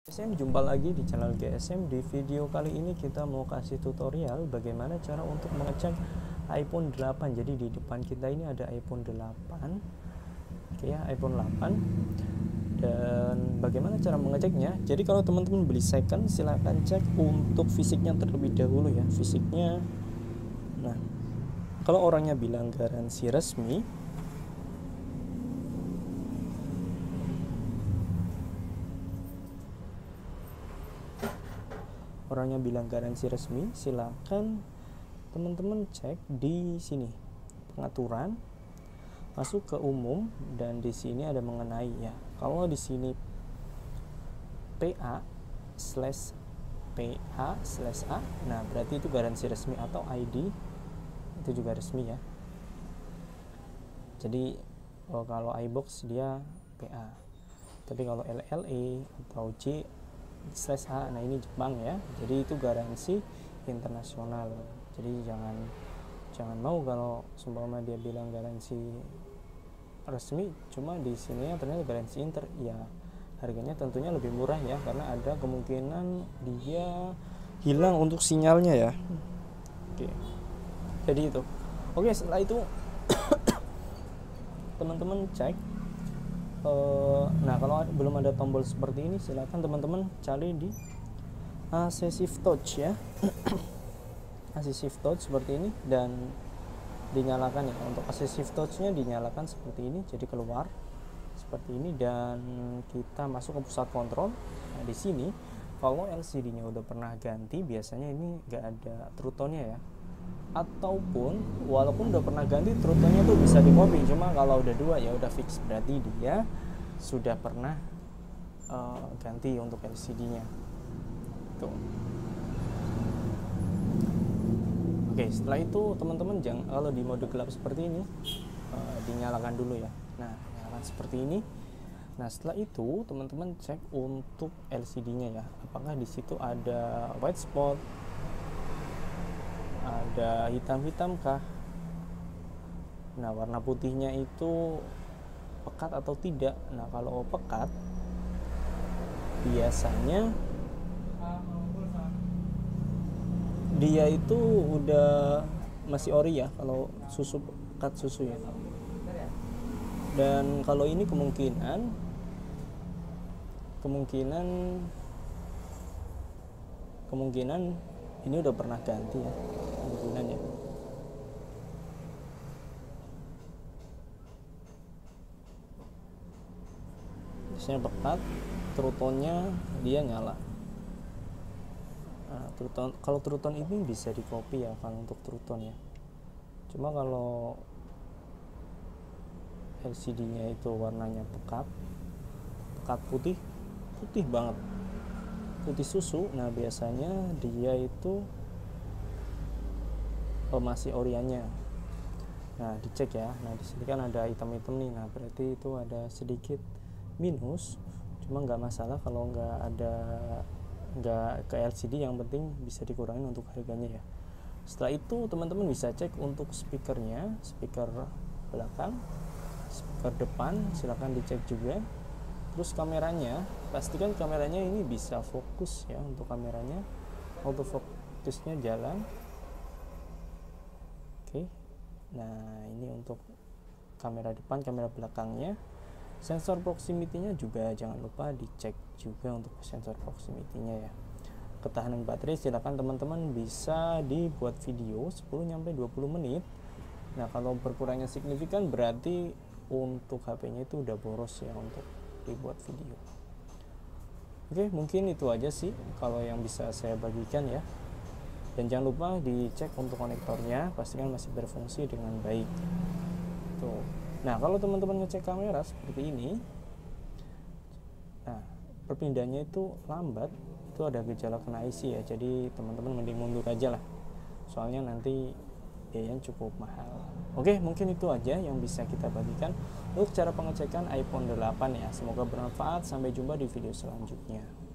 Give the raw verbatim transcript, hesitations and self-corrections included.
G S M, jumpa lagi di channel G S M. Di video kali ini kita mau kasih tutorial bagaimana cara untuk mengecek iPhone delapan. Jadi di depan kita ini ada iPhone delapan. Oke ya, iPhone delapan. Dan bagaimana cara mengeceknya? Jadi kalau teman-teman beli second, silahkan cek untuk fisiknya terlebih dahulu ya, fisiknya. Nah, kalau orangnya bilang garansi resmi, orangnya bilang garansi resmi, silakan teman-teman cek di sini pengaturan, masuk ke umum, dan di sini ada mengenai ya. Kalau di sini P A slash P A slash A, nah berarti itu garansi resmi, atau I D itu juga resmi ya. Jadi oh, kalau iBox dia P A, tapi kalau L L E atau J slash A, nah ini Jepang ya, jadi itu garansi internasional. Jadi jangan jangan mau kalau seumpama dia bilang garansi resmi, cuma di sini ternyata garansi inter, ya harganya tentunya lebih murah ya, karena ada kemungkinan dia hilang untuk sinyalnya ya. Oke, jadi itu. Oke, setelah itu teman-teman cek. Uh, nah kalau belum ada tombol seperti ini, silakan teman-teman cari di Assistive Touch ya. Assistive Touch seperti ini, dan dinyalakan ya. Untuk Assistive Touch-nya dinyalakan seperti ini, jadi keluar seperti ini, dan kita masuk ke pusat kontrol. Nah di sini kalau L C D-nya udah pernah ganti, biasanya ini nggak ada True Tone-nya ya, ataupun walaupun udah pernah ganti, True Tone-nya tuh bisa di copy, cuma kalau udah dua ya udah fix, berarti dia sudah pernah uh, ganti untuk L C D-nya tuh. Oke, setelah itu teman-teman jangan, kalau di mode gelap seperti ini uh, dinyalakan dulu ya. Nah, nyalakan seperti ini. Nah, setelah itu teman-teman cek untuk L C D-nya ya, apakah di situ ada white spot, ada hitam-hitam kah. Nah, warna putihnya itu pekat atau tidak. Nah, kalau pekat biasanya dia itu udah masih ori ya, kalau susu pekat susu ya. Dan kalau ini kemungkinan kemungkinan kemungkinan ini udah pernah ganti ya, kemungkinan ya. Biasanya pekat, True Tone-nya dia nyala. Nah, True Tone, kalau True Tone ini bisa di copy ya kalau untuk True Tone ya. Cuma kalau L C D-nya itu warnanya pekat, pekat putih, putih banget, putih susu. Nah biasanya dia itu oh, masih oriannya. Nah dicek ya. Nah di sini kan ada hitam-hitam nih. Nah berarti itu ada sedikit minus. Cuma nggak masalah kalau nggak ada nggak ke L C D, yang penting bisa dikurangin untuk harganya ya. Setelah itu teman-teman bisa cek untuk speakernya, speaker belakang, speaker depan, silahkan dicek juga. Terus kameranya, pastikan kameranya ini bisa fokus ya. Untuk kameranya autofocusnya jalan. Oke, nah ini untuk kamera depan, kamera belakangnya. Sensor proximity-nya juga jangan lupa dicek juga untuk sensor proximity-nya ya. Ketahanan baterai silakan teman-teman bisa dibuat video sepuluh sampai dua puluh menit. Nah kalau berkurangnya signifikan berarti untuk H P-nya itu udah boros ya untuk dibuat video. Oke, mungkin itu aja sih kalau yang bisa saya bagikan ya. Dan jangan lupa dicek untuk konektornya, pastikan masih berfungsi dengan baik. Tuh. Nah, kalau teman-teman ngecek kamera seperti ini, nah perpindahannya itu lambat, itu ada gejala kena I C ya. Jadi teman-teman mending mundur aja lah, soalnya nanti biayanya cukup mahal. Oke, mungkin itu aja yang bisa kita bagikan untuk cara pengecekan iPhone delapan ya. Semoga bermanfaat. Sampai jumpa di video selanjutnya.